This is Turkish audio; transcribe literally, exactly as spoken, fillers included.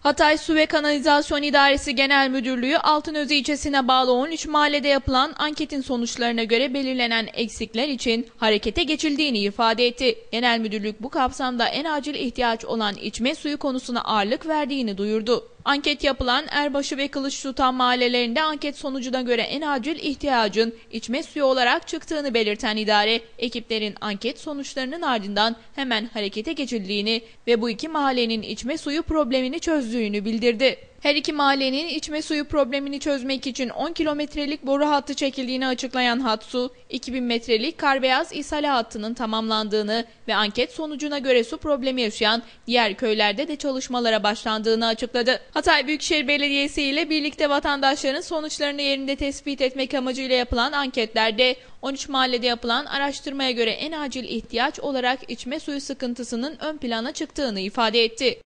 Hatay Su ve Kanalizasyon İdaresi Genel Müdürlüğü Altınözü ilçesine bağlı on üç mahallede yapılan anketin sonuçlarına göre belirlenen eksikler için harekete geçildiğini ifade etti. Genel Müdürlük bu kapsamda en acil ihtiyaç olan içme suyu konusuna ağırlık verdiğini duyurdu. Anket yapılan Erbaşı ve Kılıçtutan mahallelerinde anket sonucuna göre en acil ihtiyacın içme suyu olarak çıktığını belirten idare, ekiplerin anket sonuçlarının ardından hemen harekete geçildiğini ve bu iki mahallenin içme suyu problemini çözdüğünü bildirdi. Her iki mahallenin içme suyu problemini çözmek için on kilometrelik boru hattı çekildiğini açıklayan Hatsu, iki bin metrelik Karbeyaz İshale hattının tamamlandığını ve anket sonucuna göre su problemi yaşayan diğer köylerde de çalışmalara başlandığını açıkladı. Hatay Büyükşehir Belediyesi ile birlikte vatandaşların sonuçlarını yerinde tespit etmek amacıyla yapılan anketlerde on üç mahallede yapılan araştırmaya göre en acil ihtiyaç olarak içme suyu sıkıntısının ön plana çıktığını ifade etti.